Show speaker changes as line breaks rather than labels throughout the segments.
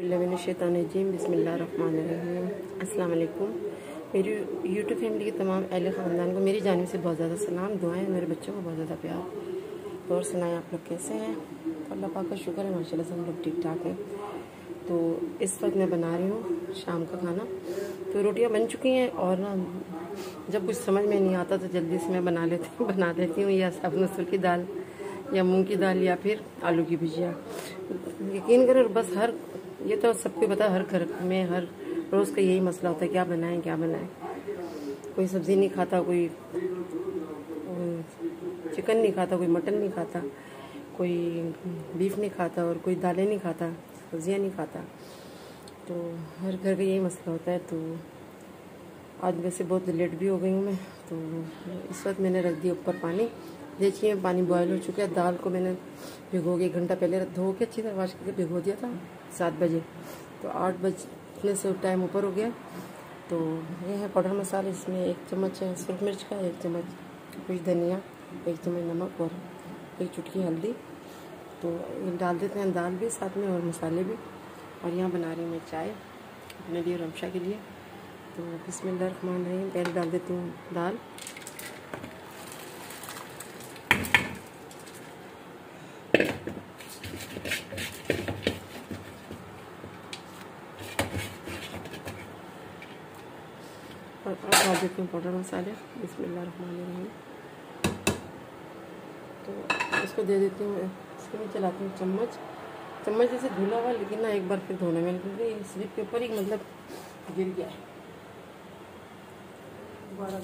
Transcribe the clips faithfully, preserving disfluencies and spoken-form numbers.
बिस्मिल्लाहिर्रहमानिर्रहीम बिस्मिल्लाहिर्रहमानिर्रहीम अस्सलाम वालेकुम। मेरी यूट्यूब फैमिली के तमाम अहले ख़ानदान को मेरी जानिब से बहुत ज़्यादा सलाम, दुआएं, मेरे बच्चों को बहुत ज़्यादा प्यार। तो और सुनाएं आप लोग कैसे हैं? तो अल्लाह पाक का शुक्र है, माशाल्लाह से हम लोग ठीक ठाक हैं। तो इस वक्त मैं बना रही हूँ शाम का खाना। तो रोटियाँ बन चुकी हैं और ना जब कुछ समझ में नहीं आता तो जल्दी से मैं बना लेती हूँ बना देती हूँ या साबुत मसूर की दाल या मूंग की दाल या फिर आलू की भुजिया। यकीन करें बस हर ये तो सबको पता है, हर घर में हर रोज़ का यही मसला होता है, क्या बनाएं क्या बनाएं। कोई सब्ज़ी नहीं खाता, कोई चिकन नहीं खाता, कोई मटन नहीं खाता, कोई बीफ नहीं खाता और कोई दालें नहीं खाता, सब्ज़ियाँ नहीं खाता। तो हर घर का यही मसला होता है। तो आज वैसे बहुत लेट भी हो गई हूँ मैं, तो इस वक्त मैंने रख दिया ऊपर पानी। देखिए पानी बॉयल हो चुका है। दाल को मैंने भिगो के एक घंटा पहले धो के अच्छी तरह वाश करके भिगो दिया था सात बजे। तो आठ बजने से टाइम ऊपर हो गया। तो ये है पाउडर मसाला, इसमें एक चम्मच है सुरख मिर्च का, एक चम्मच कुछ धनिया, एक चम्मच नमक और एक चुटकी हल्दी। तो ये डाल देते हैं दाल भी साथ में और मसाले भी। और यहाँ बना रही हूँ मैं चाय अपने लिए और रमशा के लिए। तो बिस्मिल्लाहिर्रहमानिर्रहीम पहले डाल देती हूँ दाल। और अब डाल देती हूँ पाउडर मसाले बिस्मिल्लाहिर्रहमानिर्रहीम। तो इसको दे देती हूँ, इसको मैं चलाती हूँ चम्मच चम्मच जैसे धुला हुआ, लेकिन ना एक बार फिर धोने में क्योंकि स्लिप के ऊपर ही मतलब गिर गया है। दोबारा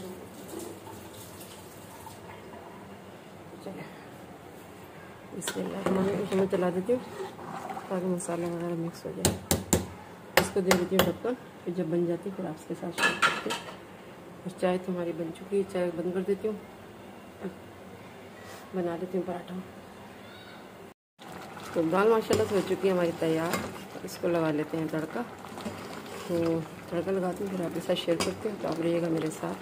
इसको मैं चला देती हूँ ताकि मसाला वगैरह मिक्स हो जाए। इसको दे देती हूँ ढक्कन, फिर जब बन जाती है फिर आपके साथ शेयर करती हूँ। और चाय तुम्हारी बन चुकी है, चाय बंद कर देती हूँ, बना देती हूँ पराठा। तो दाल माशाल्लाह से हो चुकी है हमारी तैयार। इसको लगा लेते हैं तड़का। तो तड़का लगाती हूँ फिर आपके साथ शेयर करती हूँ, तो आप रहिएगा मेरे साथ।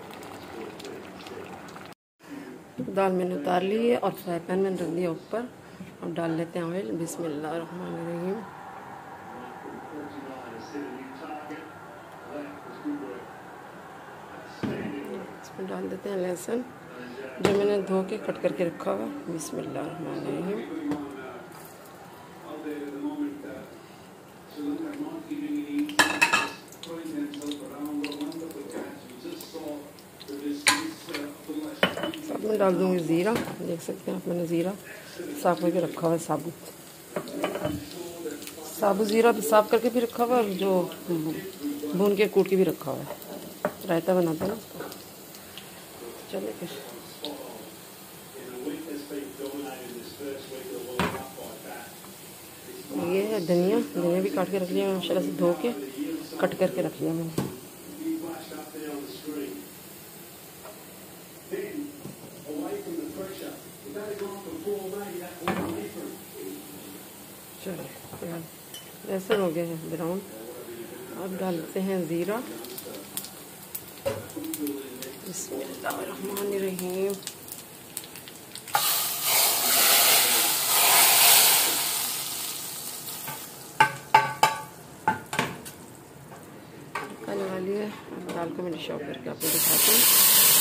दाल मैंने उतार ली है और फ्राई पैन मैंने रख दिया ऊपर। अब डाल लेते हैं ऑयल बिस्मिल्लाहिर्रहमानिर्रहीम। इसमें डाल देते हैं लहसुन जो मैंने धो के कट करके रखा हुआ बिस्मिल्लाहिर्रहमानिर्रहीम। साथ में डाल दूँगी ज़ीरा। देख सकते हैं आप, मैंने ज़ीरा साफ करके रखा हुआ है, साबुत साबुत ज़ीरा भी साफ करके भी रखा हुआ है, जो भून के कूट के भी रखा हुआ है। रायता बनाते हैं ना उसका। चलिए फिर ये है धनिया धनिया भी काट के रख लिया माशाल्लाह से, धो के कट करके रख लिया मैंने। चलिए लहसुन हो गया है ब्राउन। अब डालते हैं ज़ीरा बिस्मिल्लाहिर्रहमानिर्रहीम। खाने वाली है दाल को मैं डिश आउट करके आपको दिखाती हूँ।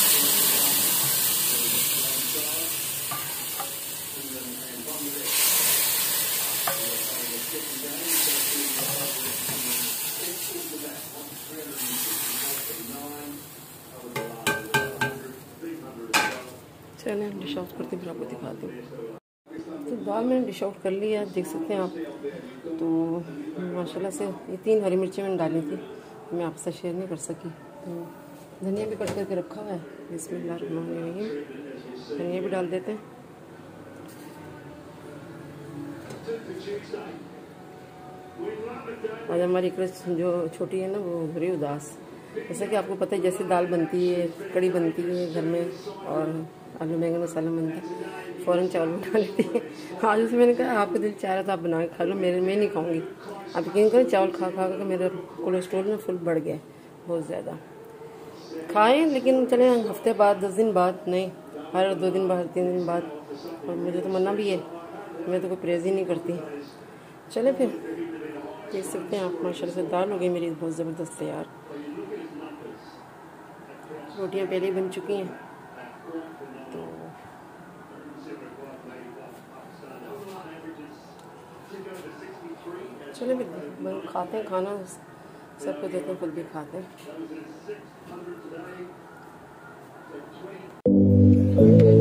चलिए डिश आउट करके फिर आपको दिखाती हूँ। तो दाल मैंने डिश आउट कर लिया, देख सकते हैं आप। तो माशाल्लाह से ये तीन हरी मिर्ची मैंने डाली थी, मैं आपसे शेयर नहीं कर सकी। तो धनिया भी कट करके रखा हुआ है बिस्मिल्लाहिर्रहमानिर्रहीम। धनिया भी डाल देते हैं। आज हमारी क्रश जो छोटी है ना वो हो रही उदास। जैसा कि आपको पता है जैसे दाल बनती है, कड़ी बनती है घर में और आलू बैंगन मसाला बनता है, फ़ौरन चावल बना लेती है। आज उसे मैंने कहा आपका दिल चाह रहा था आप बना के खा लो, मेरे मैं नहीं खाऊंगी। आप यकीन करें चावल खा खा कर मेरा कोलेस्ट्रॉल में फुल बढ़ गया बहुत ज़्यादा। खाएं लेकिन चले हफ्ते बाद, दस दिन बाद नहीं, हर दो दिन बाद, तीन दिन बाद। और मुझे तो मना भी है, मैं तो कोई परहेज़ ही नहीं करती। चले फिर देख सकते हैं आप माशाल्लाह से दाल हो गई मेरी बहुत ज़बरदस्त तैयार। रोटियां पहले ही बन चुकी हैं, तो चलो फिर खाते हैं खाना, सबको देते हैं, खुद भी खाते हैं।